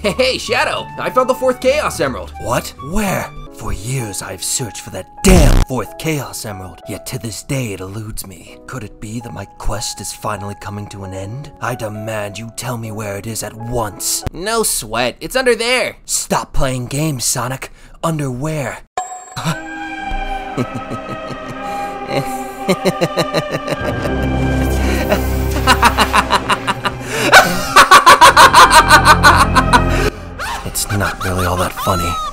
Hey, Shadow! I found the 4th Chaos Emerald! What? Where? For years I've searched for that damn 4th Chaos Emerald, yet to this day it eludes me. Could it be that my quest is finally coming to an end? I demand you tell me where it is at once. No sweat, it's under there! Stop playing games, Sonic. Under where? It's not really all that funny.